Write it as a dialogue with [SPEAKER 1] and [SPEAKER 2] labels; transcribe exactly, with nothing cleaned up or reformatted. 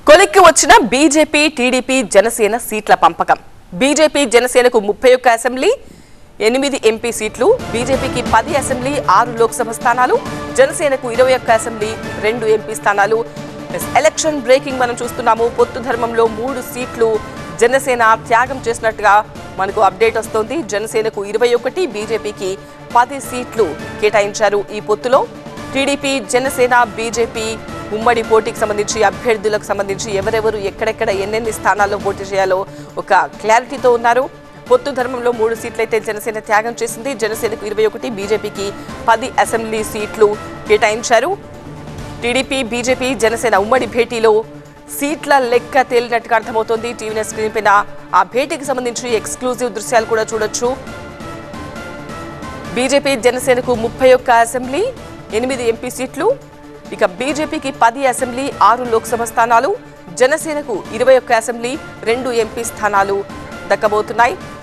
[SPEAKER 1] కొలిక్కి వచ్చిన BJP TDP Janasena సీట్ల పంపకం. బీజేపీ జనసేనకు ముప్పై ఒక్క అసెంబ్లీ ఎనిమిది ఎంపీ సీట్లు, బీజేపీకి పది అసెంబ్లీ ఆరు లోక్సభ స్థానాలు, జనసేనకు ఇరవై ఒక్క అసెంబ్లీ రెండు ఎంపీ స్థానాలు. ఎలక్షన్ బ్రేకింగ్ మనం చూస్తున్నాము. పొత్తు ధర్మంలో మూడు సీట్లు జనసేన త్యాగం చేసినట్టుగా మనకు అప్డేట్ వస్తోంది. జనసేనకు ఇరవై ఒకటి, బీజేపీకి పది సీట్లు కేటాయించారు. ఈ పొత్తులో టీడీపీ జనసేన బీజేపీ ఉమ్మడి పోటీకి సంబంధించి అభ్యర్థులకు సంబంధించి ఎవరెవరు ఎక్కడెక్కడ ఎన్నెన్ని స్థానాల్లో పోటీ చేయాలో ఒక క్లారిటీతో ఉన్నారు. పొత్తు ధర్మంలో మూడు సీట్లు అయితే జనసేన త్యాగం చేసింది. జనసేనకు ఇరవై ఒకటి, బీజేపీకి పది అసెంబ్లీ సీట్లు కేటాయించారు. టీడీపీ బీజేపీ జనసేన ఉమ్మడి భేటీలో సీట్ల లెక్క తేలినట్టుగా అర్థమవుతోంది. టీవీ స్క్రీన్ పైన ఆ భేటీకి సంబంధించి ఎక్స్క్లూజివ్ దృశ్యాలు కూడా చూడొచ్చు. బీజేపీ జనసేనకు ముప్పై ఒక్క అసెంబ్లీ ఎనిమిది ఎంపీ సీట్లు, ఇక బీజేపీకి పది అసెంబ్లీ ఆరు లోక్సభ స్థానాలు, జనసేనకు ఇరవై ఒక్క అసెంబ్లీ రెండు ఎంపీ స్థానాలు దక్కబోతున్నాయి.